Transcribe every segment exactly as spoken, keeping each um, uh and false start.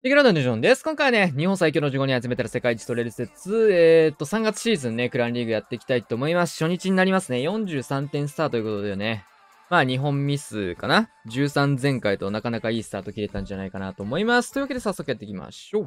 レギュラードンジョンです。今回はね、日本最強のじゅうごにん集めたら世界一取れる説、えーっと、さんがつシーズンね、クランリーグやっていきたいと思います。初日になりますね。よんじゅうさんてんスタートということでね。まあ、にほんミスかな ?じゅうさん 前回となかなかいいスタート切れたんじゃないかなと思います。というわけで早速やっていきましょう。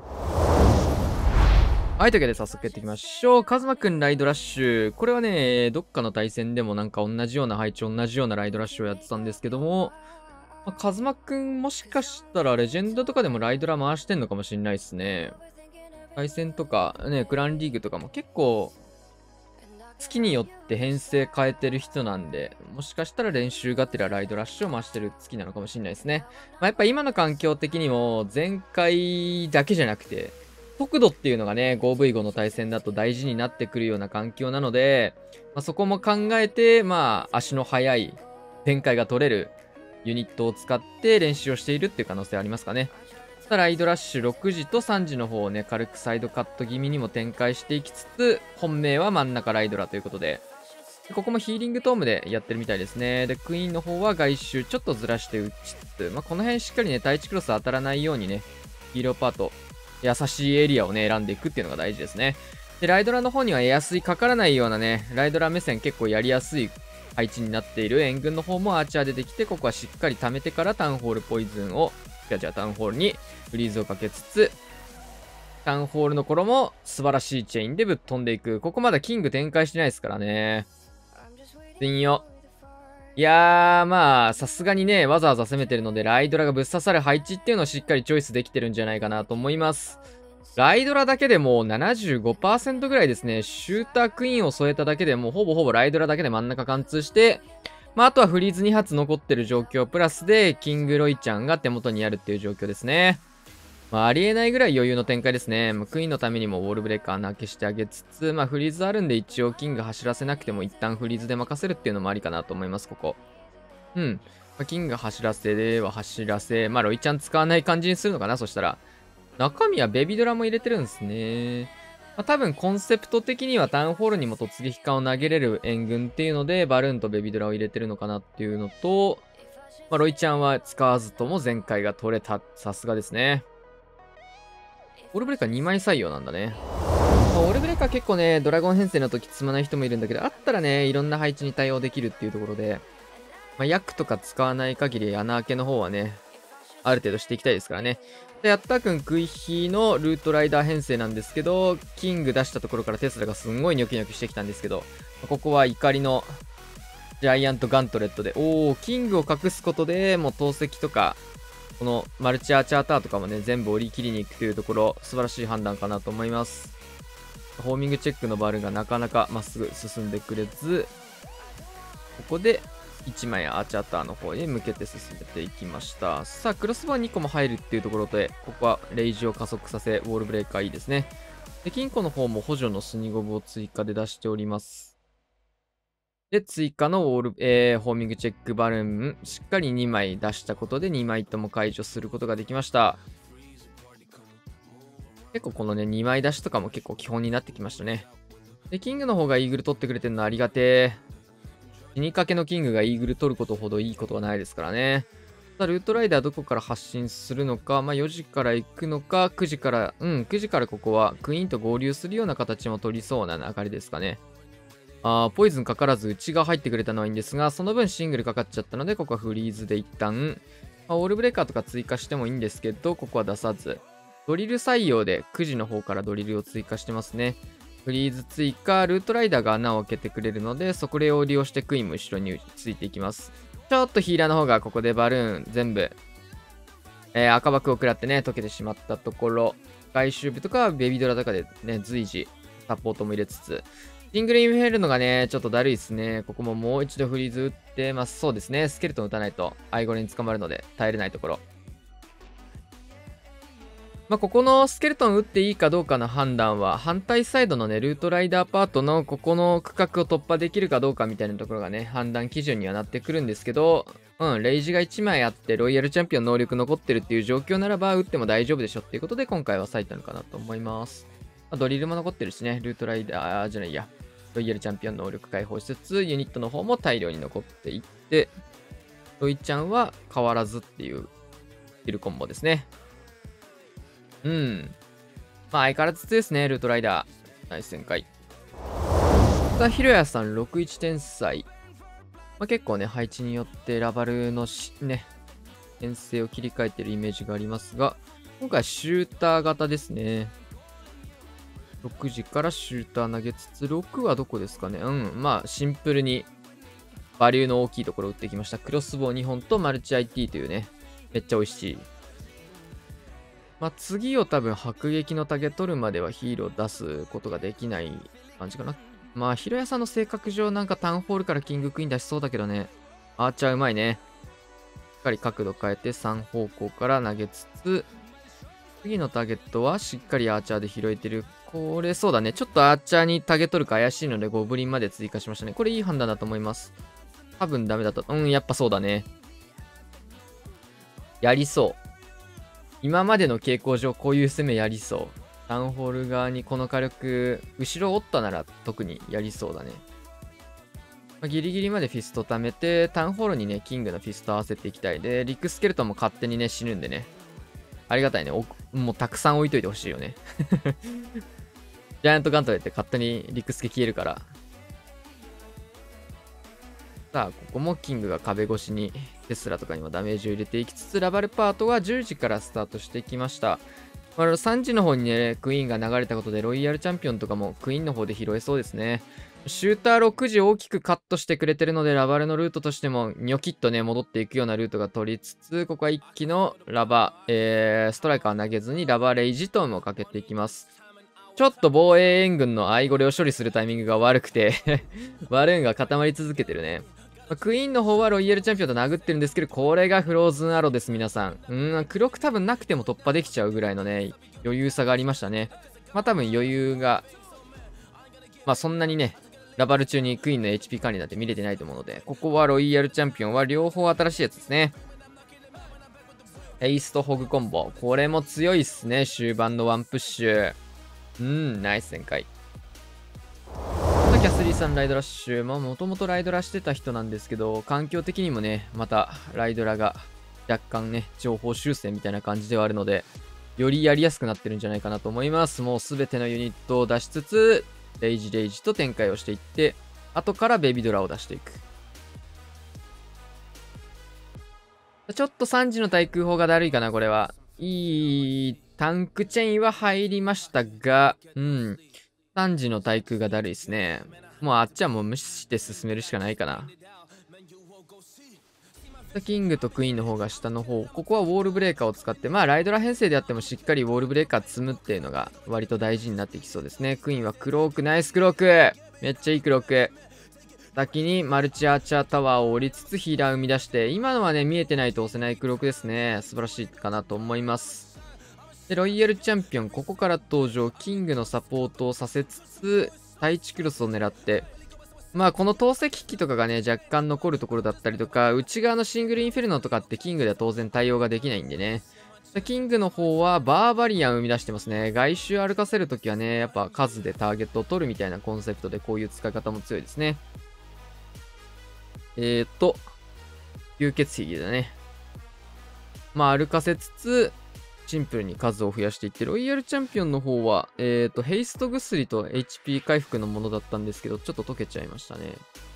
はい、というわけで早速やっていきましょう。カズマくんライドラッシュ。これはね、どっかの対戦でもなんか同じような配置、同じようなライドラッシュをやってたんですけども、まあ、カズマくんもしかしたらレジェンドとかでもライドラ回してんのかもしんないっすね。対戦とか、ね、クランリーグとかも結構、月によって編成変えてる人なんで、もしかしたら練習がてらライドラッシュを回してる月なのかもしれないですね。まあ、やっぱ今の環境的にも、前回だけじゃなくて、速度っていうのがね、ごブイご の対戦だと大事になってくるような環境なので、まあ、そこも考えて、まあ、足の速い展開が取れるユニットを使って練習をしているっていう可能性ありますかね。ライドラッシュろくじとさんじの方をね、軽くサイドカット気味にも展開していきつつ、本命は真ん中ライドラということで、ここもヒーリングトームでやってるみたいですね。で、クイーンの方は外周ちょっとずらして打ちつつ、まあ、この辺しっかりね、対地クロス当たらないようにね、ヒーローパート、優しいエリアをね、選んでいくっていうのが大事ですね。で、ライドラの方にはエアスイかからないようなね、ライドラ目線結構やりやすい配置になっている援軍の方もアーチャー出てきて、ここはしっかり溜めてからタウンホールポイズンを、じゃあじゃあタウンホールにフリーズをかけつつ、タウンホールの頃も素晴らしいチェインでぶっ飛んでいく。ここまだキング展開してないですからね。信用。いやー、まあ、さすがにね、わざわざ攻めてるので、ライドラがぶっ刺さる配置っていうのをしっかりチョイスできてるんじゃないかなと思います。ライドラだけでもう ななじゅうごパーセント ぐらいですね、シュータークイーンを添えただけでもうほぼほぼライドラだけで真ん中貫通して、まあ、あとはフリーズに発残ってる状況、プラスで、キングロイちゃんが手元にあるっていう状況ですね。まあ、ありえないぐらい余裕の展開ですね。まあ、クイーンのためにもウォールブレーカー穴開けしてあげつつ、まあ、フリーズあるんで一応キング走らせなくても一旦フリーズで任せるっていうのもありかなと思います、ここ。うん。まあ、キング走らせでは走らせ、まあ、ロイちゃん使わない感じにするのかな、そしたら。中身はベビドラも入れてるんですね。まあ、多分コンセプト的にはタウンホールにも突撃艦を投げれる援軍っていうので、バルーンとベビドラを入れてるのかなっていうのと、まあ、ロイちゃんは使わずとも前回が取れた。さすがですね。オールブレーカーにまい採用なんだね。まあ、オールブレーカー結構ね、ドラゴン編成の時積まない人もいるんだけど、あったらね、いろんな配置に対応できるっていうところで、まあ、ヤクとか使わない限り穴開けの方はね、ある程度していきたいですからね。で、ヤッター君クイヒのルートライダー編成なんですけど、キング出したところからテスラがすんごいニョキニョキしてきたんですけど、ここは怒りのジャイアントガントレットで、おー、キングを隠すことで、もう投石とか、このマルチアーチャーターとかもね、全部折り切りに行くというところ、素晴らしい判断かなと思います。ホーミングチェックのバルがなかなかまっすぐ進んでくれず、ここでいちまいアーチャーターの方に向けて進めていきました。さあ、クロスバーにこも入るっていうところで、ここはレイジを加速させ、ウォールブレーカーいいですね。で、金庫の方も補助のスニゴブを追加で出しております。で、追加のウォール、えー、ホーミングチェックバルーン、しっかりにまい出したことでにまいとも解除することができました。結構このね、にまい出しとかも結構基本になってきましたね。で、キングの方がイーグル取ってくれてるのはありがてー。死にかけのキングがイーグル取ることほどいいことはないですからね。さあ、ルートライダーどこから発進するのか、まあ、よじから行くのか、くじから、うん、くじからここはクイーンと合流するような形も取りそうな流れですかね。あー、ポイズンかからず内が入ってくれたのはいいんですが、その分シングルかかっちゃったので、ここはフリーズで一旦、まあ、オールブレーカーとか追加してもいいんですけど、ここは出さず。ドリル採用でくじの方からドリルを追加してますね。フリーズ追加、ルートライダーが穴を開けてくれるので、そこを利用してクイーンも後ろについていきます。ちょっとヒーラーの方がここでバルーン全部、えー、赤枠を食らってね、溶けてしまったところ、外周部とかベビードラとかでね、随時サポートも入れつつ、シングルインフェルのがね、ちょっとだるいですね。ここももう一度フリーズ打ってます。そうですね、スケルトン打たないとアイゴレに捕まるので耐えれないところ。まあ、ここのスケルトン打っていいかどうかの判断は、反対サイドのね、ルートライダーパートのここの区画を突破できるかどうかみたいなところがね、判断基準にはなってくるんですけど、うん、レイジがいちまいあって、ロイヤルチャンピオン能力残ってるっていう状況ならば、打っても大丈夫でしょっていうことで、今回は割いたのかなと思います。まあ、ドリルも残ってるしね、ルートライダーじゃないや、ロイヤルチャンピオン能力解放しつつ、ユニットの方も大量に残っていって、ロイちゃんは変わらずっていう、ビルコンボですね。 うん。まあ相変わらず強いですね、ルートライダー。ナイス旋回。さあ、ひろやさん、ろくじゅういち天才。まあ、結構ね、配置によってラバルのしね、編成を切り替えてるイメージがありますが、今回シューター型ですね。ろくじからシューター投げつつ、ろくはどこですかね。うん、まあシンプルにバリューの大きいところを打ってきました。クロスボウにほんとマルチ アイティー というね、めっちゃ美味しい。まあ次を多分迫撃のタゲ取るまではヒーロー出すことができない感じかな。まあ、ヒロヤさんの性格上なんかタウンホールからキングクイーン出しそうだけどね。アーチャーうまいね。しっかり角度変えてさん方向から投げつつ、次のターゲットはしっかりアーチャーで拾えてる。これそうだね。ちょっとアーチャーにターゲット取るか怪しいのでゴブリンまで追加しましたね。これいい判断だと思います。多分ダメだった。うん、やっぱそうだね。やりそう。今までの傾向上こういう攻めやりそう。タウンホール側にこの火力、後ろおったなら特にやりそうだね。まあ、ギリギリまでフィスト貯めて、タウンホールにね、キングのフィスト合わせていきたい。で、リックスケルトンも勝手にね、死ぬんでね。ありがたいね。もうたくさん置いといてほしいよね。ジャイアントガントレって勝手にリックスケ消えるから。さあ、ここもキングが壁越しにテスラとかにもダメージを入れていきつつ、ラバルパートはじゅうじからスタートしてきました。まあ、さんじの方にね、クイーンが流れたことで、ロイヤルチャンピオンとかもクイーンの方で拾えそうですね。シューターろくじ大きくカットしてくれてるので、ラバルのルートとしても、ニョキッとね、戻っていくようなルートが取りつつ、ここは一気のラバ、えー、ストライカー投げずに、ラバレイジトームをかけていきます。ちょっと防衛援軍のアイゴレを処理するタイミングが悪くてバルーンが固まり続けてるね。クイーンの方はロイヤルチャンピオンと殴ってるんですけど、これがフローズンアローです、皆さん。うん、黒く多分なくても突破できちゃうぐらいのね、余裕さがありましたね。まあ多分余裕が、まあそんなにね、ラバル中にクイーンの エイチピー 管理なんて見れてないと思うので、ここはロイヤルチャンピオンは両方新しいやつですね。エイスとホグコンボ。これも強いっすね、終盤のワンプッシュ。うん、ナイス旋回。キャスリーさんライドラッシュ、まあもともとライドラしてた人なんですけど、環境的にもね、またライドラが若干ね、情報修正みたいな感じではあるので、よりやりやすくなってるんじゃないかなと思います。もうすべてのユニットを出しつつ、レイジレイジと展開をしていって、後からベビドラを出していく。ちょっとさんじの対空砲がだるいかな、これは。いいタンクチェインは入りましたが、うん。さんじの対空がだるいですね。もうあっちはもう無視して進めるしかないかな。キングとクイーンの方が下の方。ここはウォールブレーカーを使って、まあライドラ編成であってもしっかりウォールブレーカー積むっていうのが割と大事になってきそうですね。クイーンはクローク、ナイスクロークめっちゃいいクローク。先にマルチアーチャータワーを降りつつヒーラー生み出して、今のはね、見えてないと押せないクロークですね。素晴らしいかなと思います。で、ロイヤルチャンピオン、ここから登場、キングのサポートをさせつつ、対地クロスを狙って、まあこの投石機とかがね、若干残るところだったりとか、内側のシングルインフェルノとかってキングでは当然対応ができないんでね。キングの方はバーバリアンを生み出してますね。外周歩かせるときはね、やっぱ数でターゲットを取るみたいなコンセプトでこういう使い方も強いですね。えーっと、吸血ヒゲだね。まあ歩かせつつ、シンプルに数を増やしていって、ロイヤルチャンピオンの方は、えっと、ヘイスト薬と エイチピー 回復のものだったんですけど、ちょっと溶けちゃいましたね。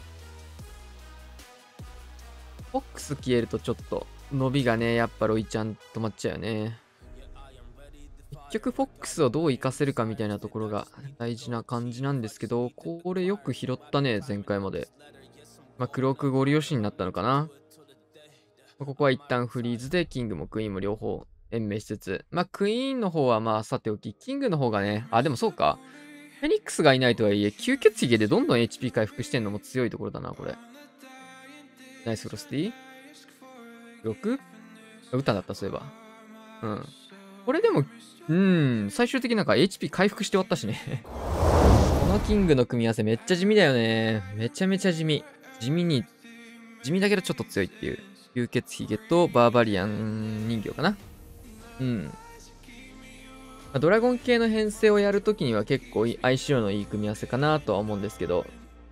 フォックス消えるとちょっと、伸びがね、やっぱロイちゃん止まっちゃうよね。結局、フォックスをどう活かせるかみたいなところが大事な感じなんですけど、これよく拾ったね、前回まで。まあ、クロークゴリ押しになったのかな。ここは一旦フリーズで、キングもクイーンも両方延命しつつ、まあ、クイーンの方はまあ、さておき、キングの方がね、あ、でもそうか。フェニックスがいないとはいえ、吸血ヒゲでどんどん エイチピー 回復してんのも強いところだな、これ。ナイスフロスティ ろく? 歌だった、そういえば。うん。これでも、うん、最終的になんか エイチピー 回復して終わったしね。このキングの組み合わせめっちゃ地味だよね。めちゃめちゃ地味。地味に、地味だけどちょっと強いっていう。吸血ヒゲとバーバリアン人形かな。うん。ドラゴン系の編成をやるときには結構相性のいい組み合わせかなとは思うんですけど。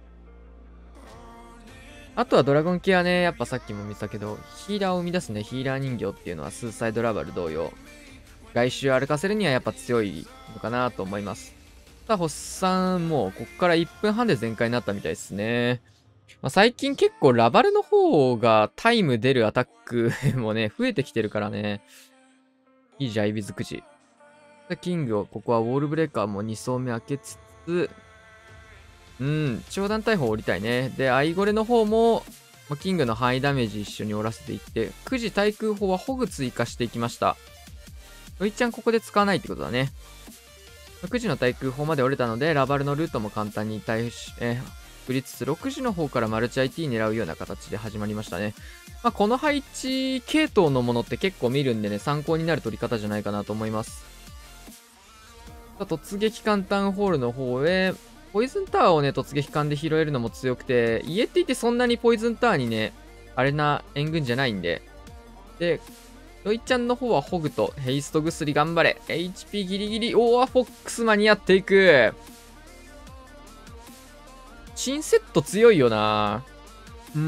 あとはドラゴン系はね、やっぱさっきも見たけど、ヒーラーを生み出すね、ヒーラー人形っていうのはスーサイドラバル同様。 外周歩かせるにはやっぱ強いのかなと思います。さあ、ホッさん、もうこっからいっぷんはんで全開になったみたいですね。まあ、最近結構ラバルの方がタイム出るアタックもね、増えてきてるからね。いいじゃん、イビズくじ。キングを、ここはウォールブレーカーもに層目開けつつ、うん、超団大砲降りたいね。で、アイゴレの方も、まあ、キングのハイダメージ一緒に折らせていって、くじ対空砲はホグ追加していきました。ロイちゃんここで使わないってことだね。くじの対空砲まで折れたので、ラバルのルートも簡単に対応し、えー、振りつつ、ろくじの方からマルチ アイティー 狙うような形で始まりましたね。まあ、この配置系統のものって結構見るんでね、参考になる取り方じゃないかなと思います。突撃艦タウンホールの方へ、ポイズンタワーをね、突撃艦で拾えるのも強くて、イエティってそんなにポイズンタワーにね、あれな援軍じゃないんで。で、ロイちゃんの方はホグとヘイスト薬頑張れ。エイチピー ギリギリ、オーアフォックス間に合っていく。新セット強いよな。うん。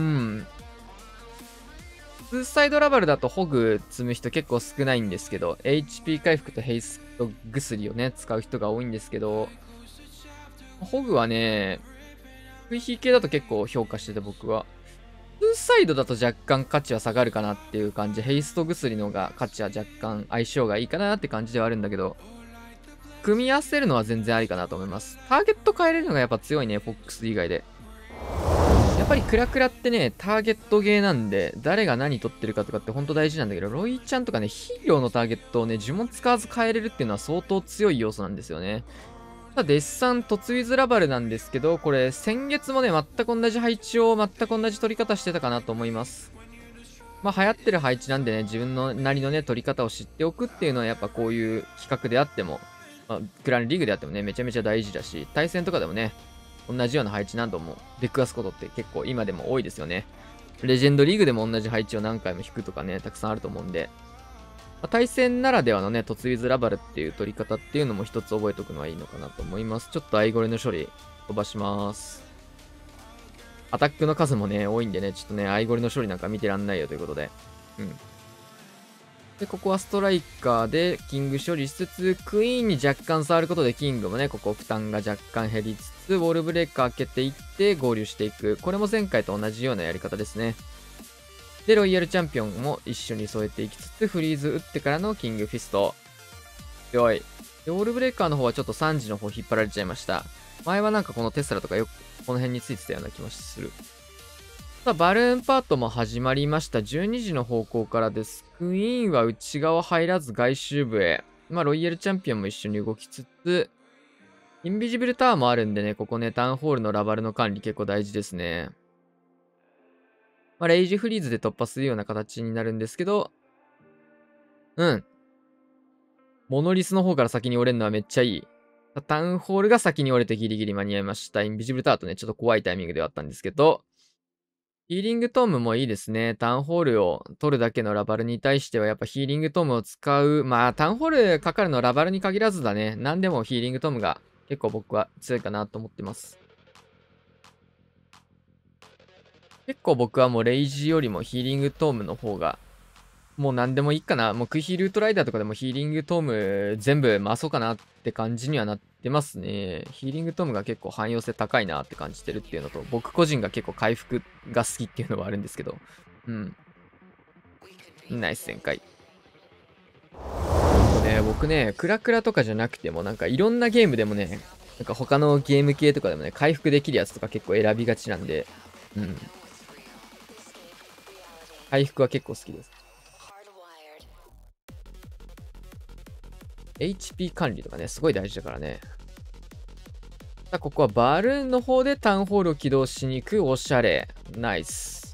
ツーサイドラバルだとホグ積む人結構少ないんですけど、エイチピー 回復とヘイスト薬をね、使う人が多いんですけど、ホグはね、ブイヒー 系だと結構評価してて僕は。ツーサイドだと若干価値は下がるかなっていう感じ。ヘイスト薬の方が価値は若干相性がいいかなって感じではあるんだけど、組み合わせるのは全然ありかなと思います。ターゲット変えれるのがやっぱ強いね、フォックス以外で。やっぱりクラクラってね、ターゲットゲーなんで、誰が何取ってるかとかってほんと大事なんだけど、ロイちゃんとかね、ヒーローのターゲットをね、呪文使わず変えれるっていうのは相当強い要素なんですよね。ただ、デッサン、突ウィズラバルなんですけど、これ、先月もね、全く同じ配置を、全く同じ取り方してたかなと思います。まあ、流行ってる配置なんでね、自分のなりのね、取り方を知っておくっていうのは、やっぱこういう企画であっても、まあ、クランリーグであってもね、めちゃめちゃ大事だし、対戦とかでもね、同じような配置何度も出くわすことって結構今でも多いですよね。レジェンドリーグでも同じ配置を何回も引くとかね、たくさんあると思うんで、まあ、対戦ならではのね、突ウィズラバルっていう取り方っていうのも一つ覚えておくのはいいのかなと思います。ちょっとアイゴレの処理飛ばします。アタックの数もね、多いんでね、ちょっとね、アイゴレの処理なんか見てらんないよということで。うん。で、ここはストライカーでキング処理しつつ、クイーンに若干触ることでキングもね、ここ負担が若干減りつつ、ウォールブレーカー開けていって合流していく。これも前回と同じようなやり方ですね。で、ロイヤルチャンピオンも一緒に添えていきつつ、フリーズ打ってからのキングフィスト。強い。で、ウォールブレーカーの方はちょっとさんじの方引っ張られちゃいました。前はなんかこのテスラとかよくこの辺についてたような気もする。さあ、バルーンパートも始まりました。じゅうにじの方向からです。クイーンは内側入らず外周部へ。まあ、ロイヤルチャンピオンも一緒に動きつつ、インビジブルタワーもあるんでね、ここね、タウンホールのラバルの管理結構大事ですね。まあ、レイジフリーズで突破するような形になるんですけど、うん。モノリスの方から先に折れるのはめっちゃいい。タウンホールが先に折れてギリギリ間に合いました。インビジブルタワーとね、ちょっと怖いタイミングではあったんですけど、ヒーリングトームもいいですね。タウンホールを取るだけのラバルに対してはやっぱヒーリングトームを使う。まあ、タウンホールかかるのラバルに限らずだね。何でもヒーリングトームが結構僕は強いかなと思ってます。結構僕はもうレイジよりもヒーリングトームの方がもう何でもいいかな。もうクヒールートライダーとかでもヒーリングトーム全部回そうかなって感じにはなってますね。ヒーリングトームが結構汎用性高いなって感じてるっていうのと、僕個人が結構回復が好きっていうのはあるんですけど。うん。ナイス旋回。ね、僕ね、クラクラとかじゃなくてもなんかいろんなゲームでもね、なんか他のゲーム系とかでもね、回復できるやつとか結構選びがちなんで、うん。回復は結構好きです。エイチピー 管理とかね、すごい大事だからね。さあ、ここはバルーンの方でタウンホールを起動しに行く。おしゃれ。ナイス。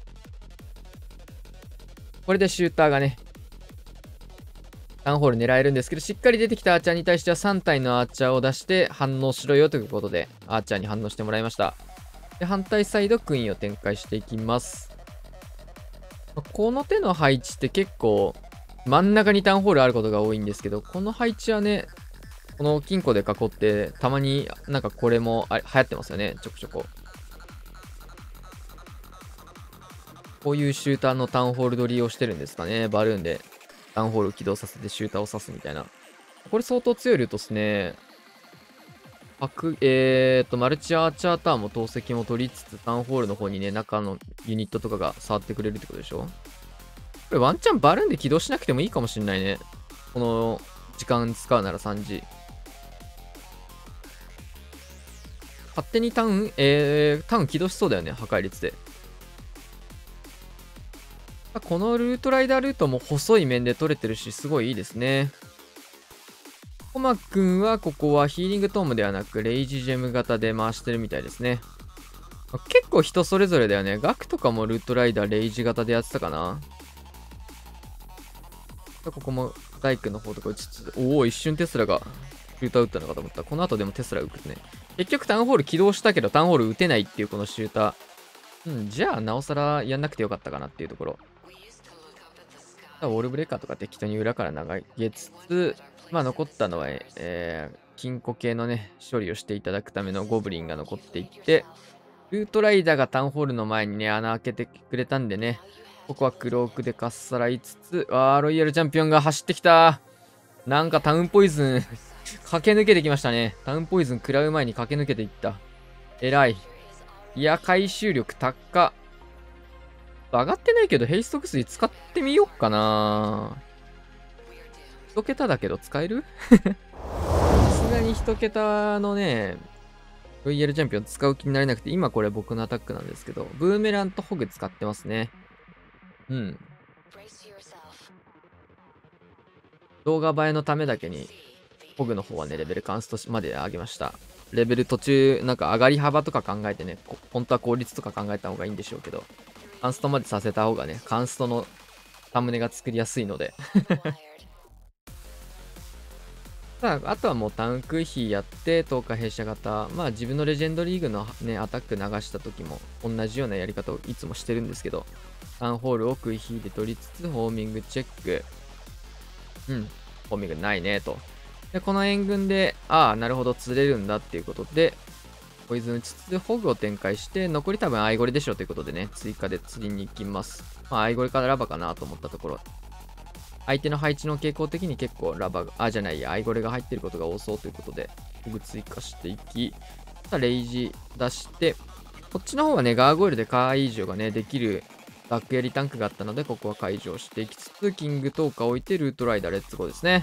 これでシューターがね、タウンホール狙えるんですけど、しっかり出てきたアーチャーに対してはさん体のアーチャーを出して反応しろよということで、アーチャーに反応してもらいました。で、反対サイドクイーンを展開していきます。この手の配置って結構、真ん中にタウンホールあることが多いんですけど、この配置はね、この金庫で囲って、たまになんかこれもあ流行ってますよね、ちょこちょこ。こういうシューターのタウンホール取りをしてるんですかね、バルーンでタウンホールを起動させてシューターを刺すみたいな。 これ相当強いルートっすね。白、えーと、マルチアーチャーターンも投石も取りつつ、タウンホールの方にね、中のユニットとかが触ってくれるってことでしょ？これワンチャンバルーンで起動しなくてもいいかもしんないね。この時間使うならさんじ。勝手にタウン、えー、タウン起動しそうだよね、破壊率で。このルートライダールートも細い面で取れてるし、すごいいいですね。コマくんはここはヒーリングトームではなく、レイジジェム型で回してるみたいですね。結構人それぞれだよね。ガクとかもルートライダーレイジ型でやってたかな。ここも大工の方とか打ちつつ、おお、一瞬テスラがシューター打ったのかと思った。この後でもテスラ打つね。結局タウンホール起動したけどタウンホール打てないっていうこのシューター。うん、じゃあなおさらやんなくてよかったかなっていうところ。ウォールブレーカーとか適当に裏から投げつつ、まあ残ったのは、えー、金庫系のね、処理をしていただくためのゴブリンが残っていって、ルートライダーがタウンホールの前にね、穴開けてくれたんでね、ここはクロークでかっさらいつつ、あー、ロイヤルチャンピオンが走ってきた。なんかタウンポイズン駆け抜けてきましたね。タウンポイズン食らう前に駆け抜けていった。偉い。いや、回収力高っ。上がってないけど、ヘイスト薬使ってみよっかな。一桁だけど使えるさすがに一桁のね、ロイヤルチャンピオン使う気になれなくて、今これ僕のアタックなんですけど、ブーメランとホグ使ってますね。うん。動画映えのためだけに、ホグの方はね、レベルカンストまで上げました。レベル途中、なんか上がり幅とか考えてね、本当は効率とか考えた方がいいんでしょうけど、カンストまでさせた方がね、カンストのサムネが作りやすいので。さあ、あとはもうタウンクイヒーやって、とおか弊社型。まあ自分のレジェンドリーグのね、アタック流した時も同じようなやり方をいつもしてるんですけど、タウンホールをクイヒーで取りつつ、ホーミングチェック。うん、ホーミングないね、と。で、この援軍で、ああ、なるほど、釣れるんだっていうことで、ポイズン打ちつつ、ホグを展開して、残り多分アイゴレでしょということでね、追加で釣りに行きます。まあ、アイゴレからラバかなと思ったところ、相手の配置の傾向的に結構ラバが、あ、じゃないや、アイゴレが入ってることが多そうということで、ホグ追加していき、レイジ出して、こっちの方はね、ガーゴイルで解除がね、できるバックエリタンクがあったので、ここは解除していきつつ、キングトーカーを置いて、ルートライダーレッツゴーですね。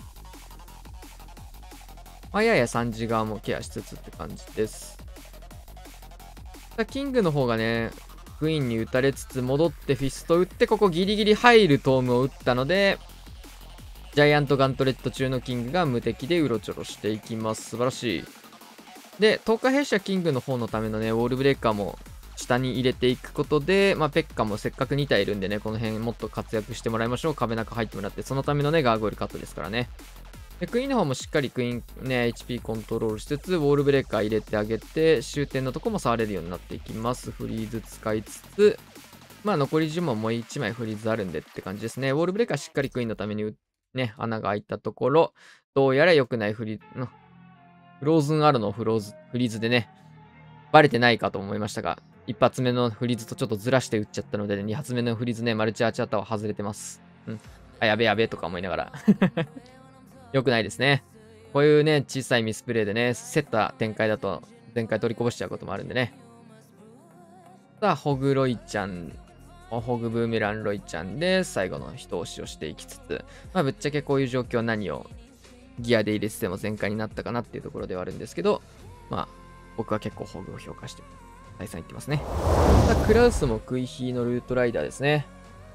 まあ、ややさんじ側もケアしつつって感じです。キングの方がね、クイーンに打たれつつ戻ってフィスト打って、ここギリギリ入るトームを打ったので、ジャイアントガントレット中のキングが無敵でうろちょろしていきます。素晴らしい。で、とおか弊社キングの方のためのね、ウォールブレーカーも下に入れていくことで、まあ、ペッカもせっかくに体いるんでね、この辺もっと活躍してもらいましょう。壁中入ってもらって、そのためのね、ガーゴイルカットですからね。で、クイーンの方もしっかりクイーンね、エイチピー コントロールしつつ、ウォールブレーカー入れてあげて、終点のとこも触れるようになっていきます。フリーズ使いつつ、まあ残りじゅうももういちまいフリーズあるんでって感じですね。ウォールブレーカーしっかりクイーンのためにね、穴が開いたところ、どうやら良くないフリーズ、フローズンあるのをフローズ、フリーズでね、バレてないかと思いましたが、一発目のフリーズとちょっとずらして打っちゃったので、ね、二発目のフリーズね、マルチアーチャーターは外れてます。うん。あ、やべやべとか思いながら。良くないですね。こういうね、小さいミスプレーでね、競った展開だと、前回取りこぼしちゃうこともあるんでね。さあ、ホグロイちゃん、ホグブーメランロイちゃんで、最後の一押しをしていきつつ、まあ、ぶっちゃけこういう状況何をギアで入れてても全開になったかなっていうところではあるんですけど、まあ、僕は結構ホグを評価して、再三言ってますね。さあ、クラウスもクイヒーのルートライダーですね。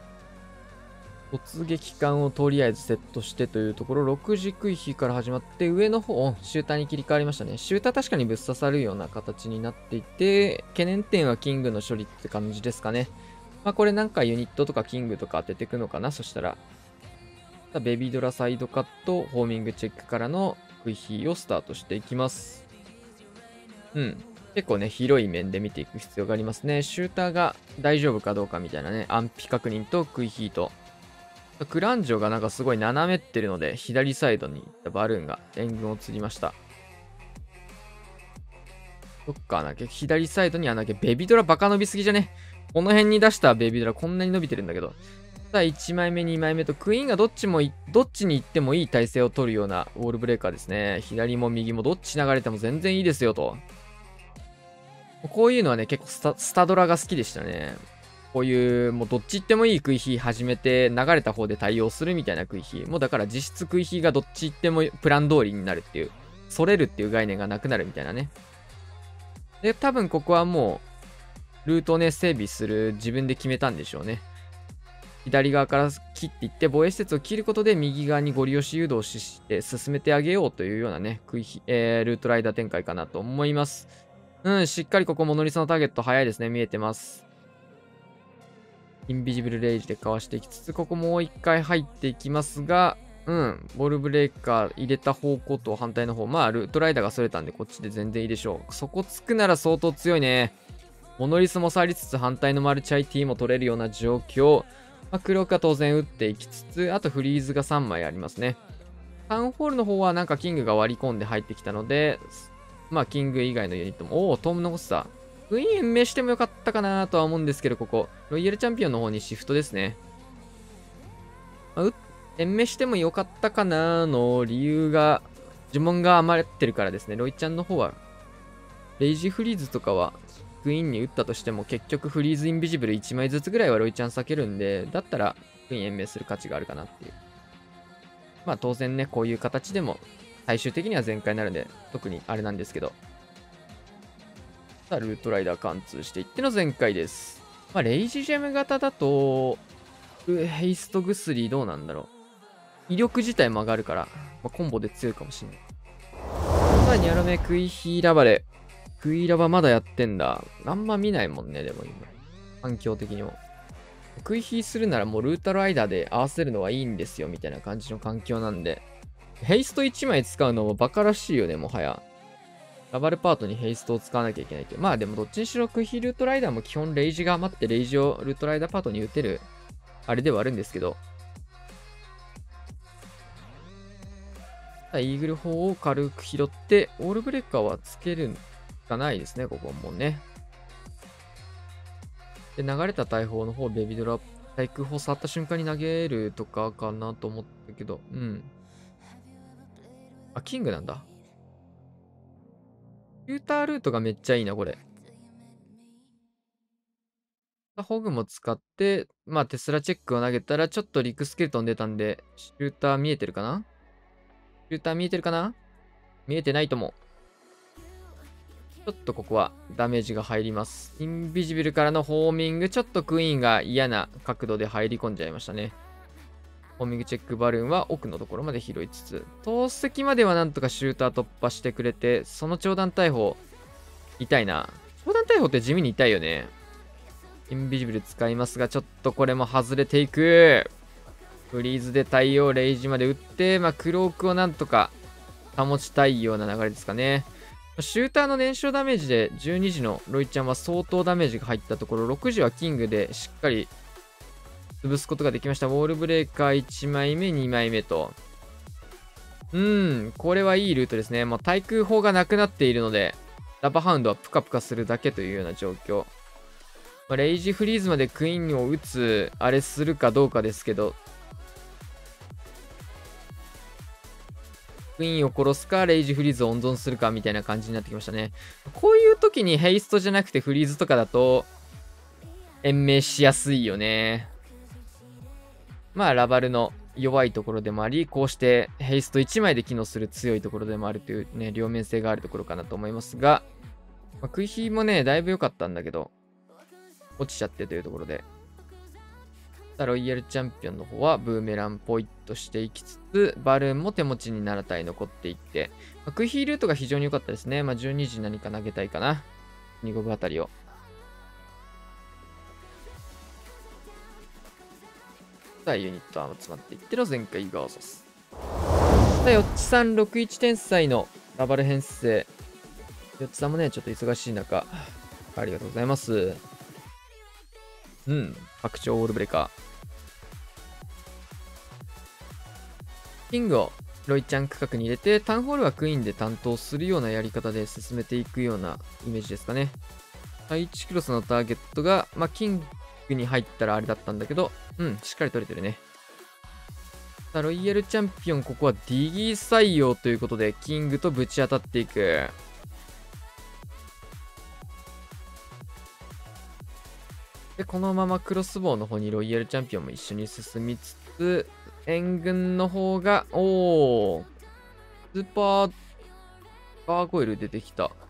突撃艦をとりあえずセットしてというところ、ろくじクイヒーから始まって、上の方、シューターに切り替わりましたね。シューター確かにぶっ刺さるような形になっていて、懸念点はキングの処理って感じですかね。まあこれなんかユニットとかキングとか当てていくのかな、そしたら。ベビードラサイドカット、ホーミングチェックからのクイヒーをスタートしていきます。うん。結構ね、広い面で見ていく必要がありますね。シューターが大丈夫かどうかみたいなね、安否確認とクイヒーと、クランジョがなんかすごい斜めってるので、左サイドに行ったバルーンが援軍を釣りました。どっか穴開け、左サイドに穴開け、ベビドラバカ伸びすぎじゃね？この辺に出したベビドラこんなに伸びてるんだけど。 さあいちまいめにまいめとクイーンがどっちもいどっちに行ってもいい体勢を取るようなウォールブレーカーですね。左も右もどっち流れても全然いいですよと。こういうのはね、結構スタ、スタドラが好きでしたね。こういう、もうどっち行ってもいいクイヒー始めて、流れた方で対応するみたいなクイヒー。もうだから実質クイヒーがどっち行ってもプラン通りになるっていう、それるっていう概念がなくなるみたいなね。で、多分ここはもう、ルートをね、整備する自分で決めたんでしょうね。左側から切っていって、防衛施設を切ることで右側にゴリ押し誘導して進めてあげようというようなね、クイヒ、えー、ルートライダー展開かなと思います。うん、しっかりここモノリスのターゲット早いですね。見えてます。インビジブルレイジでかわしていきつつ、ここもう一回入っていきますが、うん、ボールブレーカー入れた方向と反対の方、まあ、ルートライダーがそれたんで、こっちで全然いいでしょう。そこつくなら相当強いね。モノリスも触りつつ、反対のマルチ アイティー も取れるような状況。まあ、クロークは当然打っていきつつ、あとフリーズがさんまいありますね。タウンホールの方はなんかキングが割り込んで入ってきたので、まあ、キング以外のユニットも、おお、トーム残した。クイーン延命してもよかったかなとは思うんですけど、ここ。ロイヤルチャンピオンの方にシフトですね。まあ、延命してもよかったかなの理由が、呪文が余ってるからですね。ロイちゃんの方は、レイジフリーズとかは、クイーンに打ったとしても、結局フリーズインビジブルいちまいずつぐらいはロイちゃん避けるんで、だったら、クイーン延命する価値があるかなっていう。まあ当然ね、こういう形でも、最終的には全開になるんで、特にあれなんですけど。さあ、ルートライダー貫通していっての全開です。まあ、レイジジェム型だと、ヘイスト薬どうなんだろう。威力自体も上がるから、まあ、コンボで強いかもしんない。さあ、ニャロメクイヒーラバレ。クイラバまだやってんだ。あんま見ないもんね、でも今。環境的にも。クイヒーするならもうルートライダーで合わせるのはいいんですよ、みたいな感じの環境なんで。ヘイストいちまい使うのもバカらしいよね、もはや。ラバルパートにヘイストを使わなきゃいけないって。まあでもどっちにしろクイヒールートライダーも基本レイジが余ってレイジをルートライダーパートに打てる、あれではあるんですけど。イーグル砲を軽く拾って、オールブレーカーはつけるしかないですね、ここもね。で、流れた大砲の方、ベビードラ、対空砲触った瞬間に投げるとかかなと思ったけど、うん。あ、キングなんだ。フュータールートがめっちゃいいな、これ。ホグも使って、まあテスラチェックを投げたら、ちょっとリクスケルトン出たんで、シューター見えてるかなシューター見えてるかな見えてないとも。ちょっとここはダメージが入ります。インビジブルからのホーミング、ちょっとクイーンが嫌な角度で入り込んじゃいましたね。ホーミングチェックバルーンは奥のところまで拾いつつ、投石まではなんとかシューター突破してくれて、その長弾大砲、痛いな。長弾大砲って地味に痛いよね。インビジブル使いますが、ちょっとこれも外れていく。フリーズで対応、レイジまで打って、まあ、クロークをなんとか保ちたいような流れですかね。シューターの燃焼ダメージでじゅうにじのロイちゃんは相当ダメージが入ったところ、ろくじはキングでしっかり潰すことができました。ウォールブレーカーいちまいめ、にまいめと。うん、これはいいルートですね。もう対空砲がなくなっているので、ラバハウンドはプカプカするだけというような状況。まあ、レイジフリーズまでクイーンを打つ、あれするかどうかですけど、クイーンを殺すか、レイジフリーズを温存するかみたいな感じになってきましたね。こういう時にヘイストじゃなくてフリーズとかだと、延命しやすいよね。まあ、ラバルの弱いところでもあり、こうしてヘイストいちまいで機能する強いところでもあるというね、両面性があるところかなと思いますが、まあ、クイヒーもね、だいぶ良かったんだけど、落ちちゃってというところで。ロイヤルチャンピオンの方はブーメランポイッとしていきつつ、バルーンも手持ちになな体残っていって、まあ、クイヒールートが非常に良かったですね。まあ、じゅうにじ何か投げたいかな。にゴブあたりを。さあ、ユニットは集まっていっての全開ガーサス。さあ、よっちさんろくいち天才のラバル編成。よっちさんもね、ちょっと忙しい中、ありがとうございます。うん、白鳥オールブレーカー。キングをロイちゃん区画に入れて、タウンホールはクイーンで担当するようなやり方で進めていくようなイメージですかね。いちクロスのターゲットが、まあ、キングに入ったらあれだったんだけど、 うん、しっかり取れてるね。さあ、ロイヤルチャンピオン、ここはディギー採用ということで、キングとぶち当たっていく。で、このままクロスボウの方にロイヤルチャンピオンも一緒に進みつつ、援軍の方が、おー、スーパーガーゴイル出てきた。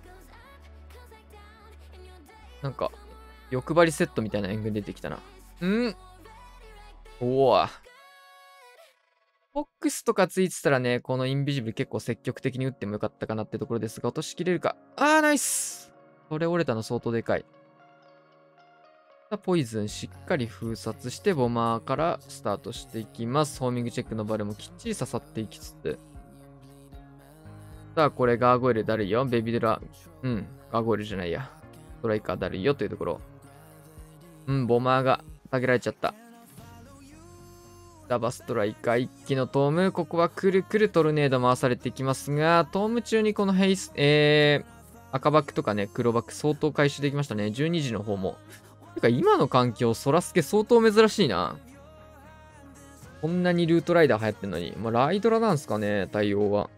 なんか、欲張りセットみたいな援軍出てきたな。んおお。フォックスとかついてたらね、このインビジブル結構積極的に打ってもよかったかなってところですが、落としきれるか。あー、ナイス。これ折れたの相当でかい。ポイズンしっかり封殺して、ボマーからスタートしていきます。ホーミングチェックのバルもきっちり刺さっていきつつ。さあ、これガーゴイルだるいよ。ベビードラ、うん、ガーゴイルじゃないや。ストライカーだるいよというところ。うん、ボマーが下げられちゃった。ダバストライカー一気のトーム。ここはくるくるトルネード回されていきますが、トーム中にこのヘイス、えー、赤バックとかね、黒バック相当回収できましたね。じゅうにじの方も。てか今の環境、ソラスケ相当珍しいな。こんなにルートライダー流行ってんのに。まあ、ライドラなんすかね、対応は。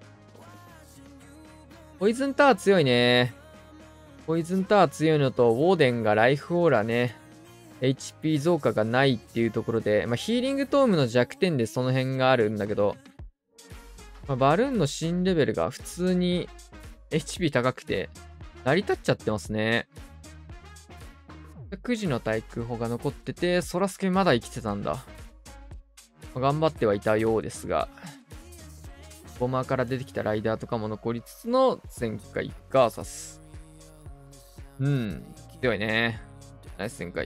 ポイズンタワー強いね。ポイズンタワー強いのと、ウォーデンがライフオーラね、エイチピー 増加がないっていうところで、まあ、ヒーリングトームの弱点でその辺があるんだけど、まあ、バルーンの新レベルが普通に エイチピー 高くて、成り立っちゃってますね。くじの対空砲が残ってて、ソラスケまだ生きてたんだ。まあ、頑張ってはいたようですが、ボマーから出てきたライダーとかも残りつつの前回ガーサス。うん、強いね。ナイス旋回。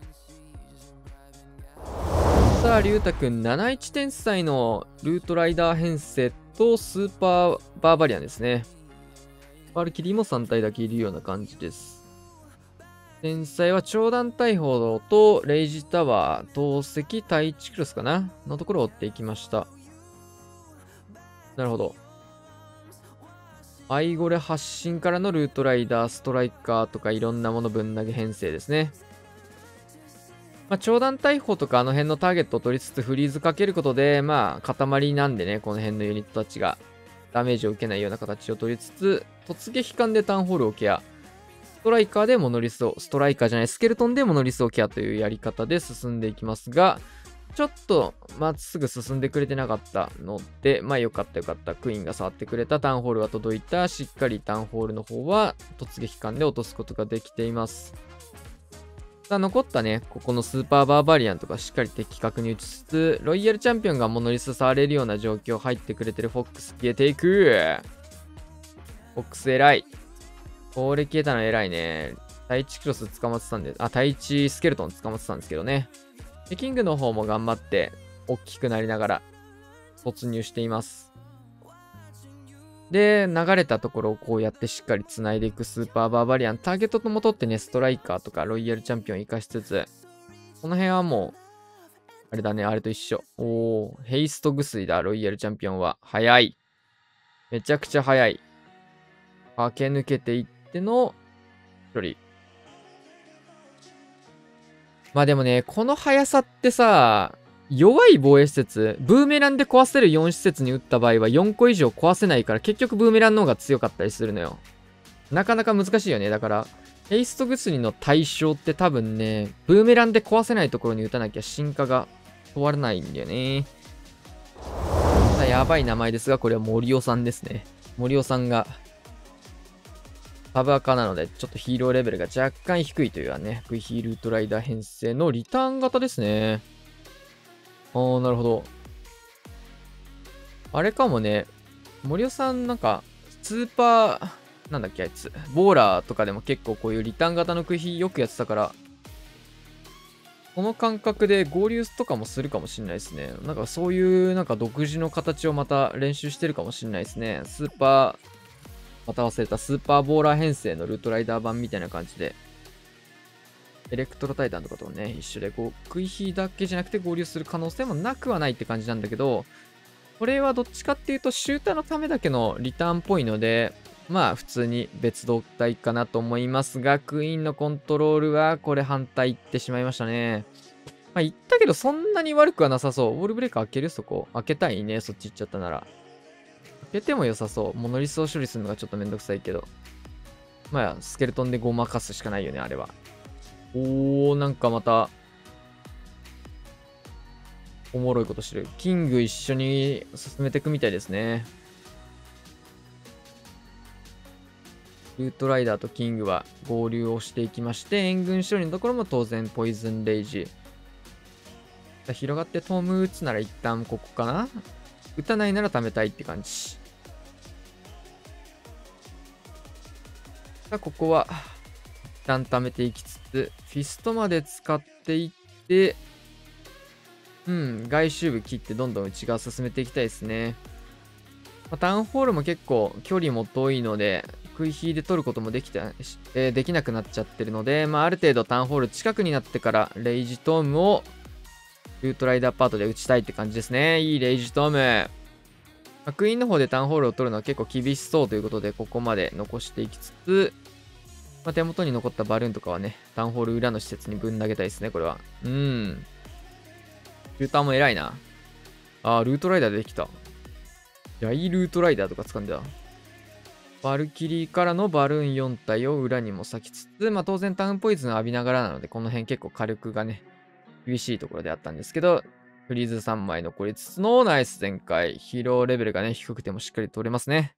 さあ、りゅうたくん、なないち天才のルートライダー編成とスーパーバーバリアンですね。バルキリーもさん体だけいるような感じです。天才は長弾大砲とレイジタワー、投石、対地クロスかなのところを追っていきました。なるほど。アイゴレ発進からのルートライダー、ストライカーとかいろんなものぶん投げ編成ですね。まあ、長弾大砲とかあの辺のターゲットを取りつつフリーズかけることで、まあ、塊なんでね、この辺のユニットたちがダメージを受けないような形を取りつつ、突撃艦でタウンホールをケア。ストライカーでモノリスを、ストライカーじゃない、スケルトンでモノリスをケアというやり方で進んでいきますが、ちょっとまっすぐ進んでくれてなかったので、まあよかったよかった。クイーンが触ってくれたタウンホールが届いた。しっかりタウンホールの方は突撃艦で落とすことができています。さあ残ったね、ここのスーパーバーバリアンとかしっかり敵確認打ちつつ、ロイヤルチャンピオンがモノリス触れるような状況入ってくれてるフォックス消えていく。フォックス偉い。これ消えたの偉いね。対地クロス捕まってたんで、あ、対地スケルトン捕まってたんですけどね。で、キングの方も頑張って、大きくなりながら、突入しています。で、流れたところをこうやってしっかり繋いでいくスーパーバーバリアン。ターゲットともとってね、ストライカーとかロイヤルチャンピオン生かしつつ、この辺はもう、あれだね、あれと一緒。おー、ヘイストグスイだ、ロイヤルチャンピオンは。早い。めちゃくちゃ早い。駆け抜けていっての、距離。まあでもね、この速さってさ、弱い防衛施設、ブーメランで壊せるよん施設に撃った場合はよんこ以上壊せないから結局ブーメランの方が強かったりするのよ。なかなか難しいよね。だから、ヘイストグスリの対象って多分ね、ブーメランで壊せないところに撃たなきゃ進化が問われないんだよね。やばい名前ですが、これは森尾さんですね。森尾さんが、サブアカなので、ちょっとヒーローレベルが若干低いというはね、クイヒールートライダー編成のリターン型ですね。あー、なるほど。あれかもね、森尾さんなんか、スーパー、なんだっけあいつ、ボーラーとかでも結構こういうリターン型のクイヒよくやってたから、この感覚で合流とかもするかもしれないですね。なんかそういうなんか独自の形をまた練習してるかもしれないですね。スーパー、また忘れたスーパーボーラー編成のルートライダー版みたいな感じで、エレクトロタイタンとかとね、一緒でこう、クイヒだけじゃなくて合流する可能性もなくはないって感じなんだけど、これはどっちかっていうと、シューターのためだけのリターンっぽいので、まあ普通に別動体かなと思いますが、クイーンのコントロールはこれ反対いってしまいましたね。 まあ、言ったけど、そんなに悪くはなさそう。ウォールブレーカー開けるそこ。開けたいね。そっち行っちゃったなら。開けても良さそう。モノリスを処理するのがちょっとめんどくさいけど。まあ、スケルトンでごまかすしかないよね、あれは。おー、なんかまた、おもろいことしてる。キング一緒に進めていくみたいですね。ルートライダーとキングは合流をしていきまして、援軍処理のところも当然ポイズンレイジ。広がってトム打つなら一旦ここかな。打たないなら貯めたいって感じ。さあ、ここは一旦貯めていきつつ、フィストまで使っていって、うん、外周部切ってどんどん内側進めていきたいですね。まあ、タウンホールも結構距離も遠いので、食い火で取ることもできた、えー、できなくなっちゃってるので、まあ、ある程度タウンホール近くになってから、レイジトームをルートライダーパートで打ちたいって感じですね。いいレイジトーム。まあ、クイーンの方でタウンホールを取るのは結構厳しそうということで、ここまで残していきつつ、まあ、手元に残ったバルーンとかはね、タウンホール裏の施設にぶん投げたいですね、これは。うん。シューターも偉いな。あー、ルートライダーできた。ヤイルートライダーとか使うんだ。バルキリーからのバルーンよん体を裏にも割きつつ、まあ当然タウンポイズン浴びながらなので、この辺結構火力がね、厳しいところであったんですけど、フリーズさんまい残りつつのナイス全開。ヒーローレベルがね、低くてもしっかり取れますね。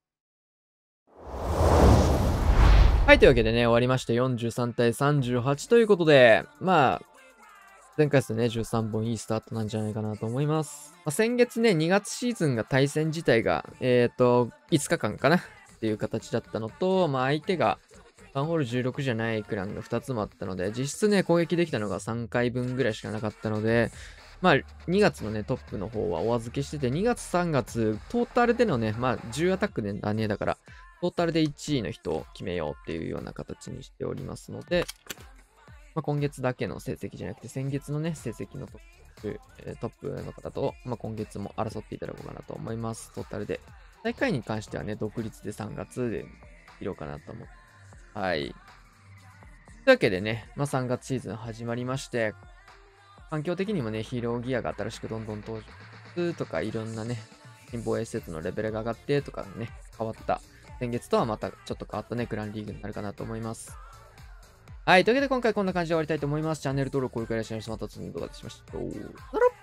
はい、というわけでね、終わりましてよんじゅうさんたいさんじゅうはちということで、まあ、前回ですね、じゅうさんぼんいいスタートなんじゃないかなと思います。まあ、先月ね、にがつシーズンが対戦自体が、えっと、いつかかんかなっていう形だったのと、まあ相手がワンホールじゅうろくじゃないクランがふたつもあったので、実質ね、攻撃できたのがさんかいぶんぐらいしかなかったので、まあにがつのね、トップの方はお預けしてて、にがつさんがつ、トータルでのね、まあじゅうアタックでだね、だから、トータルでいちいの人を決めようっていうような形にしておりますので、まあ、今月だけの成績じゃなくて、先月のね、成績のトップ、えートップの方と、まあ、今月も争っていただこうかなと思います。トータルで。大会に関してはね、独立でさんがつで切ろうかなと思って。はい。というわけでね、まあ、さんがつシーズン始まりまして、環境的にもね、ヒーローギアが新しくどんどん登場とか、いろんなね、新防衛施設のレベルが上がってとかね、変わった。先月とはまたちょっと変わったね、クランリーグになるかなと思います。はい。というわけで今回こんな感じで終わりたいと思います。チャンネル登録、高評価、いらっしゃいました。また次の動画でしましょう。